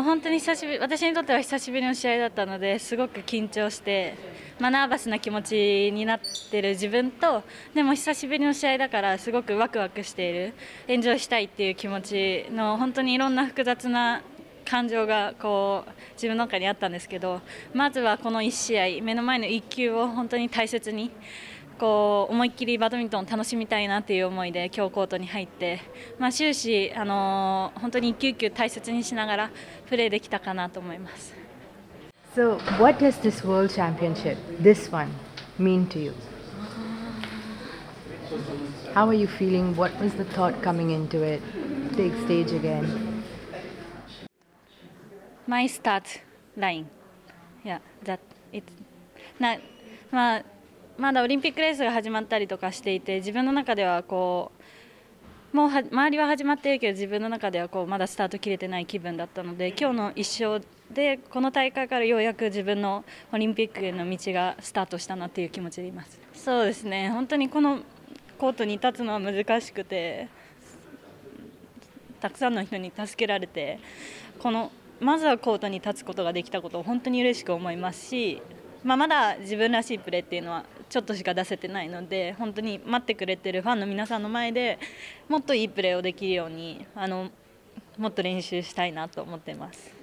本当に私にとっては久しぶりの試合だったのですごく緊張して、ナーバスな気持ちになっている自分と、でも久しぶりの試合だからすごくワクワクしている、エンジョイしたいっていう気持ちの本当にいろんな複雑な感情が自分の中にあったんですけど、まずはこの1試合目の前の1球を本当に大切に思いっきりバドミントンを楽しみたいなという思いで今日コートに入って、終始、本当に一球一球大切にしながらプレーできたかなと思います。 So, what does this World Championship, this one, mean to you? How are you feeling? What was the thought coming into it? Big stage again. My start line. Yeah, that it. まだオリンピックレースが始まったりとかしていて、自分の中ではもう周りは始まっているけど自分の中ではまだスタート切れてない気分だったので、今日の1勝でこの大会からようやく自分のオリンピックへの道がスタートしたなという気持ちでいます。そうですね、本当にこのコートに立つのは難しくて、たくさんの人に助けられてまずはコートに立つことができたことを本当に嬉しく思いますし、まだ自分らしいプレーっていうのはちょっとしか出せてないので、本当に待ってくれてるファンの皆さんの前でもっといいプレーをできるようにもっと練習したいなと思っています。